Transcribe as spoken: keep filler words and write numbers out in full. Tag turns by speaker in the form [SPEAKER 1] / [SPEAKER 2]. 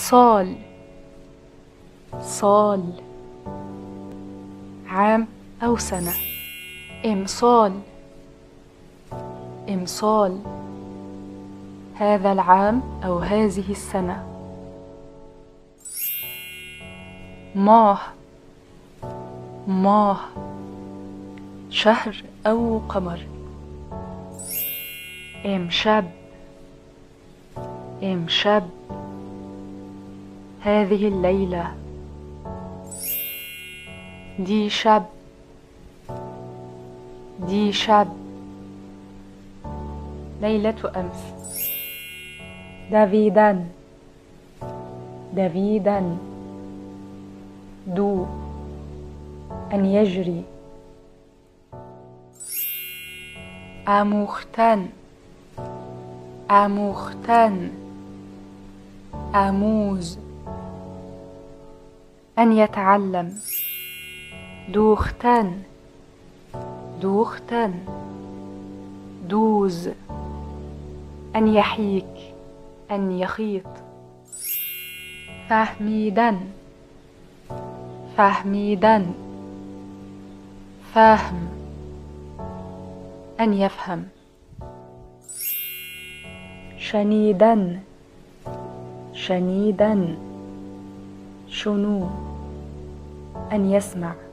[SPEAKER 1] صال صال، عام أو سنة. إمصال إمصال، هذا العام أو هذه السنة. ماه ماه، شهر أو قمر. إمشب إمشب، هذه الليلة. ديشب ديشب، ليلة أمس. دافيدان دافيدان، دو، أن يجري. آموختن آموختن، آموز، أن يتعلم. دوختن دوختن، دوز، أن يحيك، أن يخيط. فهميدن فهميدن، فهم، أن يفهم. شنيدن شنيدن، شنو، أن يسمع.